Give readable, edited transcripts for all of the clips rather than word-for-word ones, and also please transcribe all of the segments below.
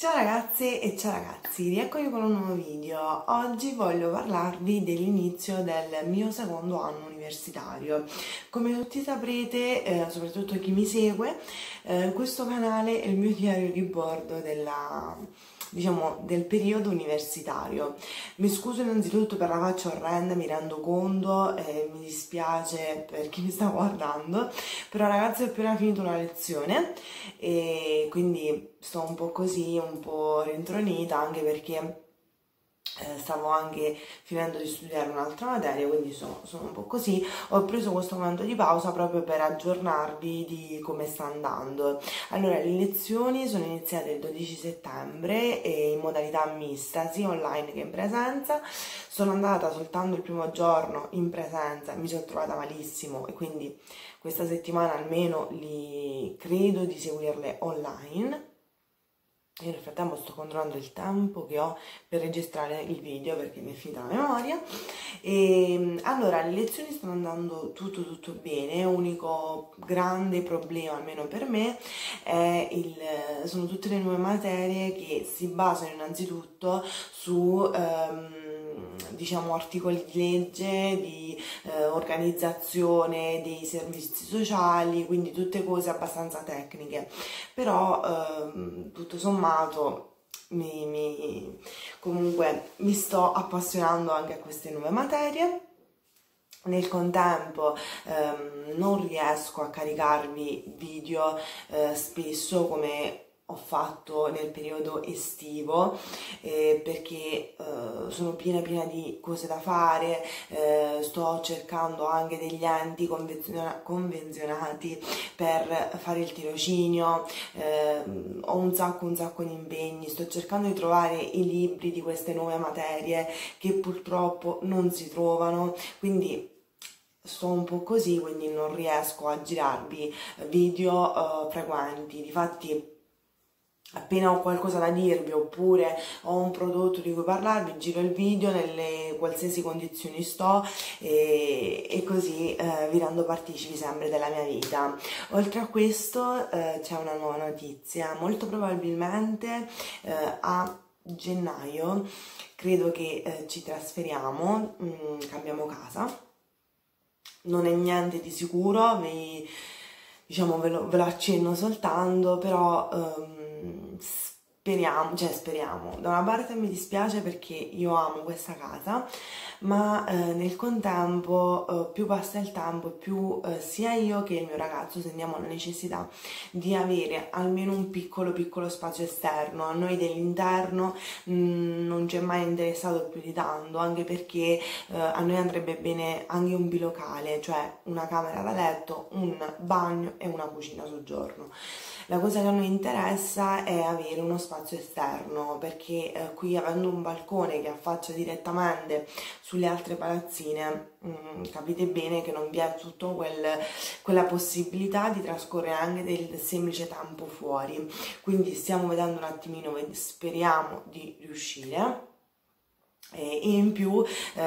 Ciao ragazze e ciao ragazzi, rieccomi con un nuovo video. Oggi voglio parlarvi dell'inizio del mio secondo anno universitario. Come tutti saprete, soprattutto chi mi segue, questo canale è il mio diario di bordo del periodo universitario. Mi scuso innanzitutto per la faccia orrenda, mi rendo conto e mi dispiace per chi mi sta guardando, però ragazzi ho appena finito una lezione e quindi sto un po' così, un po' rintronita, anche perché stavo anche finendo di studiare un'altra materia, quindi sono un po' così. Ho preso questo momento di pausa proprio per aggiornarvi di come sta andando. Allora, le lezioni sono iniziate il 12 settembre e in modalità mista, sia online che in presenza. Sono andata soltanto il primo giorno in presenza, mi sono trovata malissimo e quindi questa settimana almeno credo di seguirle online. Io nel frattempo sto controllando il tempo che ho per registrare il video perché mi è finita la memoria. E allora, le lezioni stanno andando tutto bene. Unico grande problema, almeno per me, sono tutte le nuove materie che si basano innanzitutto su diciamo articoli di legge, di organizzazione dei servizi sociali, quindi tutte cose abbastanza tecniche, però tutto sommato comunque mi sto appassionando anche a queste nuove materie. Nel contempo non riesco a caricarvi video spesso come ho fatto nel periodo estivo perché sono piena di cose da fare. Sto cercando anche degli enti convenzionati per fare il tirocinio, ho un sacco di impegni, sto cercando di trovare i libri di queste nuove materie che purtroppo non si trovano, quindi sto un po' così, quindi non riesco a girarvi video frequenti. Difatti appena ho qualcosa da dirvi oppure ho un prodotto di cui parlarvi, giro il video nelle qualsiasi condizioni sto e così vi rendo partecipi sempre della mia vita. Oltre a questo c'è una nuova notizia: molto probabilmente a gennaio credo che ci trasferiamo, cambiamo casa. Non è niente di sicuro, ve lo accenno soltanto, però speriamo. Da una parte mi dispiace perché io amo questa casa, ma nel contempo più passa il tempo e più sia io che il mio ragazzo sentiamo la necessità di avere almeno un piccolo spazio esterno. A noi dell'interno non ci è mai interessato più di tanto, anche perché a noi andrebbe bene anche un bilocale, cioè una camera da letto, un bagno e una cucina soggiorno. La cosa che a noi interessa è avere uno spazio esterno, perché qui, avendo un balcone che affaccia direttamente sulle altre palazzine, capite bene che non vi è tutto quella possibilità di trascorrere anche del semplice tempo fuori. Quindi stiamo vedendo un attimino, speriamo di riuscire. E in più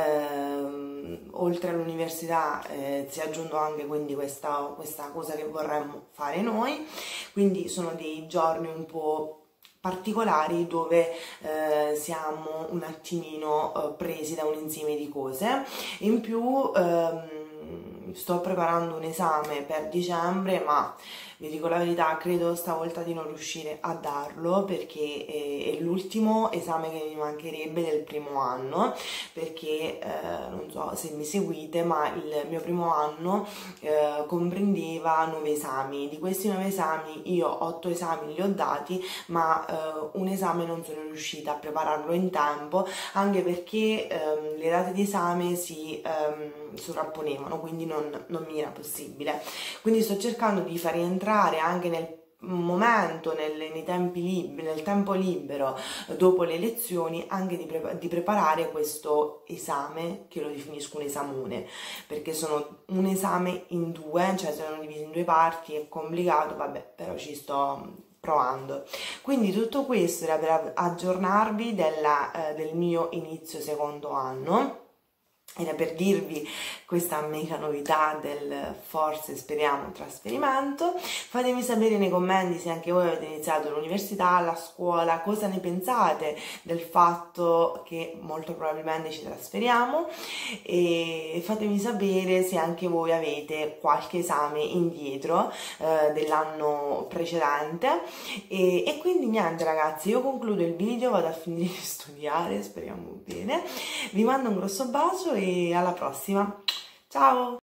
oltre all'università si è aggiunto anche quindi questa cosa che vorremmo fare noi, quindi sono dei giorni un po' particolari dove siamo un attimino presi da un insieme di cose. In più sto preparando un esame per dicembre, ma vi dico la verità, credo stavolta di non riuscire a darlo perché è l'ultimo esame che mi mancherebbe del primo anno, perché non so se mi seguite, ma il mio primo anno comprendeva 9 esami. Di questi 9 esami io 8 esami li ho dati, ma un esame non sono riuscita a prepararlo in tempo, anche perché le date di esame si sovrapponevano, quindi non mi era possibile. Quindi sto cercando di far rientrare anche nel momento, nel tempo libero dopo le lezioni, anche di preparare questo esame, che lo definisco un esamone, perché sono un esame in due, cioè sono divisi in due parti, è complicato, vabbè, però ci sto provando. Quindi tutto questo era per aggiornarvi del mio inizio secondo anno. Era per dirvi questa mega novità del forse speriamo trasferimento. Fatemi sapere nei commenti se anche voi avete iniziato l'università, la scuola, cosa ne pensate del fatto che molto probabilmente ci trasferiamo, e fatemi sapere se anche voi avete qualche esame indietro dell'anno precedente. E quindi niente ragazzi, io concludo il video, vado a finire di studiare, speriamo bene. Vi mando un grosso bacio e alla prossima. Ciao!